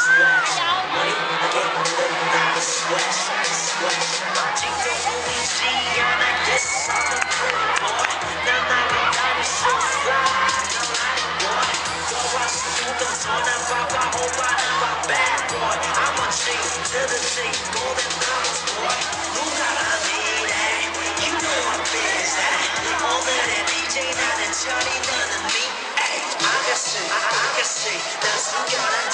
아직도 보이지 않아 yes I'm a good boy 난 나를 다닐 수 fly boy 떠왔으면 선한 봐봐 오빠는 my bad boy I'm a G to the C golden numbers boy 누가 아니래 you know I'm busy 오늘의 DJ 나는 철이 너는 me 아가씨 난 숨겨난